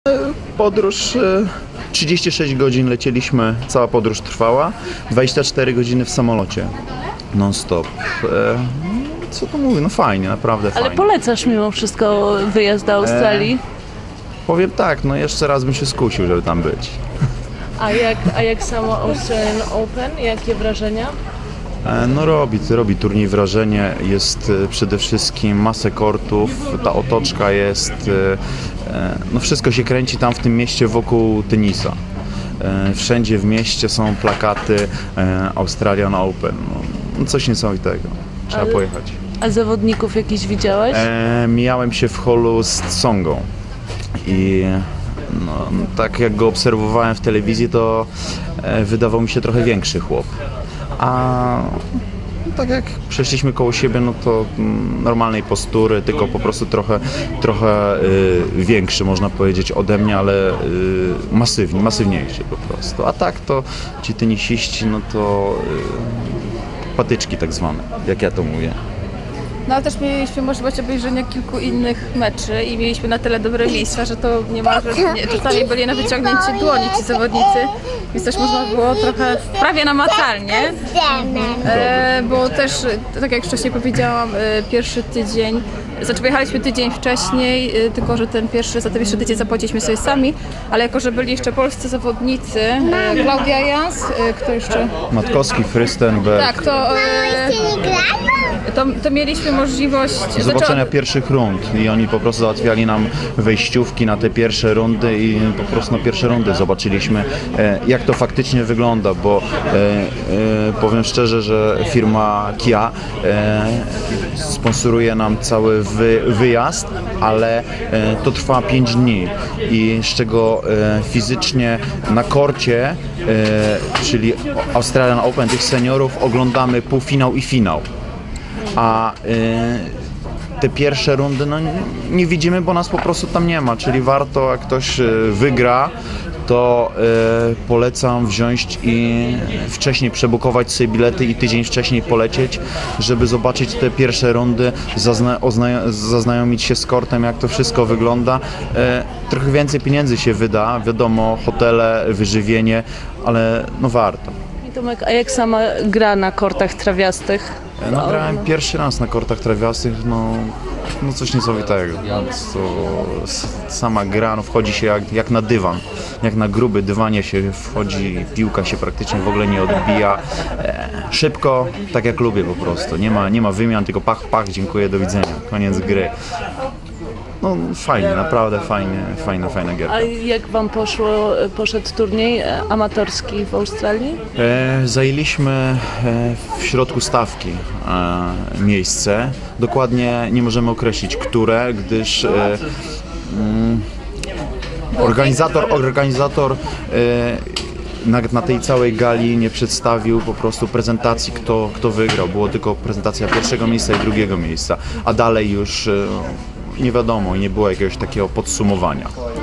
Podróż 36 godzin lecieliśmy, cała podróż trwała, 24 godziny w samolocie, non-stop. Co tu mówię, no fajnie, naprawdę fajnie. Ale polecasz mimo wszystko wyjazd do Australii? Powiem tak, no jeszcze raz bym się skusił, żeby tam być. A jak samo Australian Open? Jakie wrażenia? No robi turniej wrażenie, jest przede wszystkim masę kortów, ta otoczka jest, no wszystko się kręci tam w tym mieście wokół tenisa. Wszędzie w mieście są plakaty Australian Open, no coś niesamowitego, trzeba pojechać. A zawodników jakiś widziałeś? Mijałem się w holu z Tsongą i no, tak jak go obserwowałem w telewizji, to wydawał mi się trochę większy chłop. A tak jak przeszliśmy koło siebie, no to normalnej postury, tylko po prostu trochę większy, można powiedzieć, ode mnie, ale masywniejszy po prostu. A tak to ci tenisiści, no to patyczki tak zwane, jak ja to mówię. No ale też mieliśmy możliwość obejrzenia kilku innych meczy i mieliśmy na tyle dobre miejsca, że to niemalże czasami byli na wyciągnięcie dłoni ci zawodnicy, więc też można było trochę prawie namacalnie, bo też, tak jak wcześniej powiedziałam, pierwszy tydzień, pojechaliśmy tydzień wcześniej, tylko że za ten pierwszy tydzień zapłaciliśmy sobie sami, ale jako, że byli jeszcze polscy zawodnicy, Klaudia Jans, kto jeszcze? Matkowski, Frystenberg. Tak, to mieliśmy możliwość zobaczenia pierwszych rund i oni po prostu załatwiali nam wejściówki na te pierwsze rundy i po prostu na pierwsze rundy zobaczyliśmy, jak to faktycznie wygląda, bo powiem szczerze, że firma Kia sponsoruje nam cały wyjazd, ale to trwa 5 dni i z czego fizycznie na korcie, czyli Australian Open tych seniorów, oglądamy półfinał i finał. A te pierwsze rundy no, nie widzimy, bo nas po prostu tam nie ma, czyli warto, jak ktoś wygra, to polecam wziąć i wcześniej przebukować sobie bilety i tydzień wcześniej polecieć, żeby zobaczyć te pierwsze rundy, zaznajomić się z kortem, jak to wszystko wygląda. Trochę więcej pieniędzy się wyda, wiadomo, hotele, wyżywienie, ale no warto. Tomek, a jak sama gra na kortach trawiastych? No, grałem pierwszy raz na kortach trawiastych, no coś niesamowitego. To sama gra, no wchodzi się jak na dywan, jak na gruby dywanie się wchodzi, piłka się praktycznie w ogóle nie odbija. Szybko, tak jak lubię po prostu. Nie ma wymian, tylko pach, pach, dziękuję, do widzenia, koniec gry. No fajnie, naprawdę fajna gierka. A jak wam poszedł turniej amatorski w Australii? Zajęliśmy w środku stawki miejsce. Dokładnie nie możemy określić, które, gdyż organizator na tej całej gali nie przedstawił po prostu prezentacji, kto wygrał. Było tylko prezentacja pierwszego miejsca i drugiego miejsca, a dalej już nie wiadomo i nie było jakiegoś takiego podsumowania.